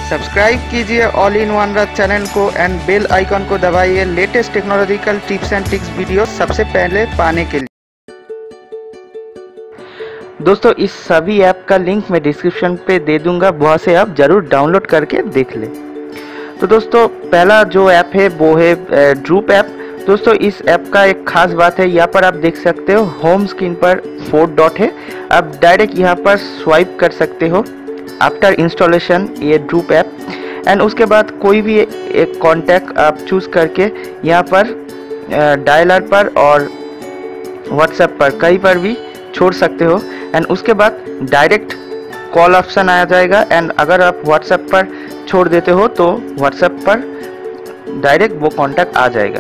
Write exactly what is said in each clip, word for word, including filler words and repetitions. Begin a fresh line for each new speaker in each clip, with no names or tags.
Subscribe कीजिए all in one Rath channel को and bell icon को दबाइए latest technological tips and tricks video सबसे पहले पाने के लिए। दोस्तों इस सभी ऐप का लिंक मैं डिस्क्रिप्शन पे दे दूंगा, वहाँ से आप ज़रूर डाउनलोड करके देख लें। तो दोस्तों पहला जो ऐप है वो है ड्रूप ऐप। दोस्तों इस ऐप का एक खास बात है, यहाँ पर आप देख सकते हो होम स्क्रीन पर फोर डॉट है, आप डायरेक्ट यहाँ पर स्वाइप कर सकते हो आफ्टर इंस्टॉलेशन ये ड्रूप ऐप। एंड उसके बाद कोई भी एक कॉन्टैक्ट आप चूज़ करके यहाँ पर डायलर पर और व्हाट्सएप पर कहीं पर भी छोड़ सकते हो। एंड उसके बाद डायरेक्ट कॉल ऑप्शन आ जाएगा, एंड अगर आप व्हाट्सएप पर छोड़ देते हो तो व्हाट्सएप पर डायरेक्ट वो कॉन्टैक्ट आ जाएगा।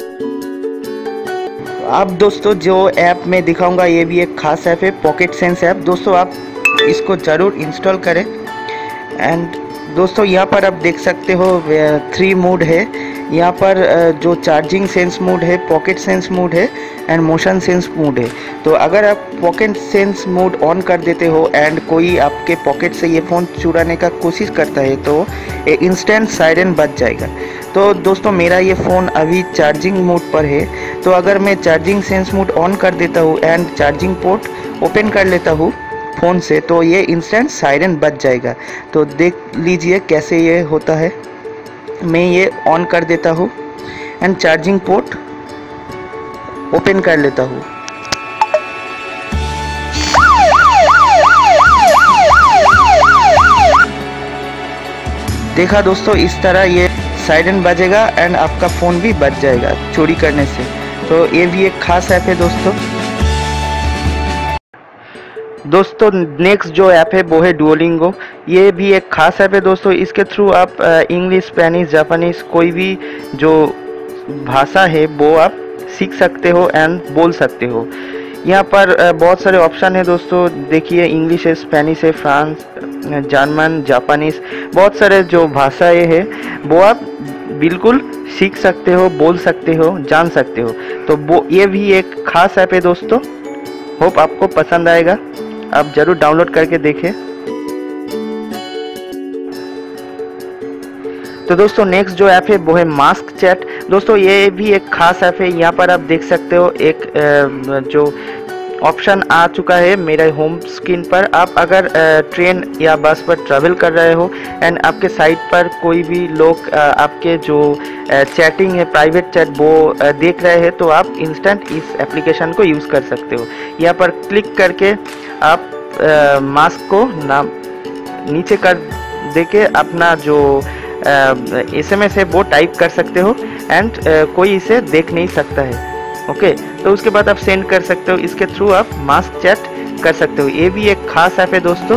अब दोस्तों जो ऐप मैं दिखाऊंगा ये भी एक खास ऐप है, पॉकेट सेंस ऐप। दोस्तों आप इसको ज़रूर इंस्टॉल करें। एंड दोस्तों यहाँ पर आप देख सकते हो थ्री मोड है, यहाँ पर जो चार्जिंग सेंस मोड है, पॉकेट सेंस मोड है एंड मोशन सेंस मोड है। तो अगर आप पॉकेट सेंस मोड ऑन कर देते हो एंड कोई आपके पॉकेट से ये फ़ोन चुराने का कोशिश करता है तो ये इंस्टेंट सायरन बज जाएगा। तो दोस्तों मेरा ये फ़ोन अभी चार्जिंग मोड पर है, तो अगर मैं चार्जिंग सेंस मोड ऑन कर देता हूँ एंड चार्जिंग पोर्ट ओपन कर लेता हूँ फ़ोन से तो ये इंस्टेंट सायरन बज जाएगा। तो देख लीजिए कैसे ये होता है। मैं ये ऑन कर देता हूँ एंड चार्जिंग पोर्ट ओपन कर लेता हूँ। देखा दोस्तों इस तरह ये सायरन बजेगा एंड आपका फ़ोन भी बच जाएगा चोरी करने से। तो ये भी एक खास ऐप है दोस्तों। दोस्तों नेक्स्ट जो ऐप है वो है डुओलिंगो। ये भी एक खास ऐप है दोस्तों। इसके थ्रू आप इंग्लिश, स्पेनिश, जापानीज कोई भी जो भाषा है वो आप सीख सकते हो एंड बोल सकते हो। यहाँ पर बहुत सारे ऑप्शन है दोस्तों। देखिए इंग्लिश है, स्पेनिश है, फ्रांस, जर्मन, जापानीज, बहुत सारे जो भाषाएं हैं वो आप बिल्कुल सीख सकते हो, बोल सकते हो, जान सकते हो। तो वो ये भी एक खास ऐप है दोस्तों। होप आपको पसंद आएगा, आप ज़रूर डाउनलोड करके देखें। तो दोस्तों नेक्स्ट जो ऐप है वो है मास्क चैट। दोस्तों ये भी एक खास ऐप है। यहाँ पर आप देख सकते हो एक जो ऑप्शन आ चुका है मेरे होम स्क्रीन पर। आप अगर ट्रेन या बस पर ट्रैवल कर रहे हो एंड आपके साइट पर कोई भी लोग आपके जो चैटिंग है, प्राइवेट चैट, वो देख रहे हैं तो आप इंस्टेंट इस एप्लीकेशन को यूज़ कर सकते हो। यहाँ पर क्लिक करके आप मास्क को नाम नीचे कर देके अपना जो एसएमएस है वो टाइप कर सकते हो एंड कोई इसे देख नहीं सकता है। ओके तो उसके बाद आप सेंड कर सकते हो। इसके थ्रू आप मास्क चैट कर सकते हो। ये भी एक खास ऐप है दोस्तों।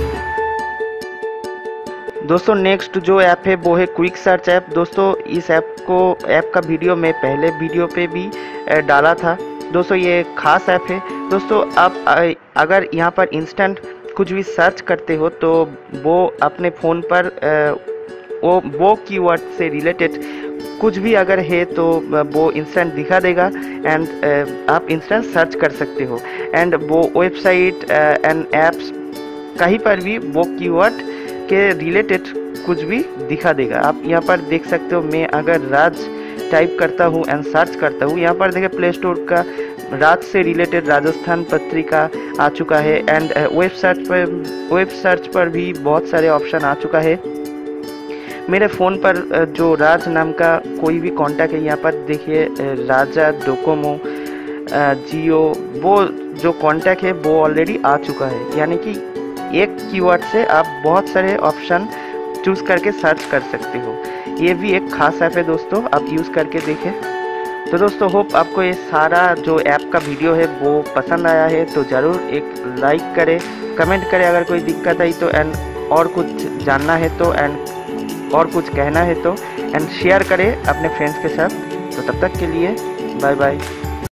दोस्तों नेक्स्ट जो ऐप है वो है क्विक सर्च ऐप। दोस्तों इस ऐप को ऐप का वीडियो मैं पहले वीडियो पे भी डाला था दोस्तों। ये खास ऐप है दोस्तों। आप अगर यहाँ पर इंस्टेंट कुछ भी सर्च करते हो तो वो अपने फ़ोन पर वो वो कीवर्ड से रिलेटेड कुछ भी अगर है तो वो इंस्टेंट दिखा देगा एंड आप इंस्टेंट सर्च कर सकते हो। एंड वो वेबसाइट एंड ऐप्स कहीं पर भी वो कीवर्ड के रिलेटेड कुछ भी दिखा देगा। आप यहाँ पर देख सकते हो। मैं अगर राज टाइप करता हूँ एंड सर्च करता हूँ, यहाँ पर देखिए प्ले स्टोर का राज से रिलेटेड राजस्थान पत्रिका आ चुका है एंड वेब सर्च पर वेब सर्च पर भी बहुत सारे ऑप्शन आ चुका है। मेरे फ़ोन पर जो राज नाम का कोई भी कांटेक्ट है, यहाँ पर देखिए राजा, डोकोमो, जियो, वो जो कांटेक्ट है वो ऑलरेडी आ चुका है। यानी कि एक कीवर्ड से आप बहुत सारे ऑप्शन चूज़ करके सर्च कर सकते हो। ये भी एक खास ऐप है दोस्तों, आप यूज़ करके देखें। तो दोस्तों होप आपको ये सारा जो ऐप का वीडियो है वो पसंद आया है। तो ज़रूर एक लाइक करें, कमेंट करें अगर कोई दिक्कत आई तो, एंड और कुछ जानना है तो, एंड और कुछ कहना है तो, एंड शेयर करें अपने फ्रेंड्स के साथ। तो तब तक के लिए बाय बाय।